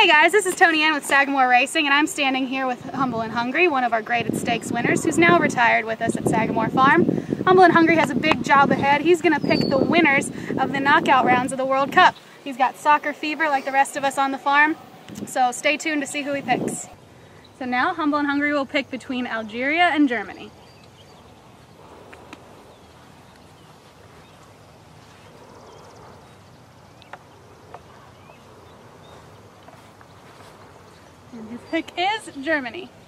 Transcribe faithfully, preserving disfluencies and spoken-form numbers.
Hey guys, this is Tony Ann with Sagamore Racing, and I'm standing here with Humble and Hungry, one of our graded stakes winners, who's now retired with us at Sagamore Farm. Humble and Hungry has a big job ahead. He's going to pick the winners of the knockout rounds of the World Cup. He's got soccer fever like the rest of us on the farm, so stay tuned to see who he picks. So now Humble and Hungry will pick between Algeria and Germany. And his pick is Germany.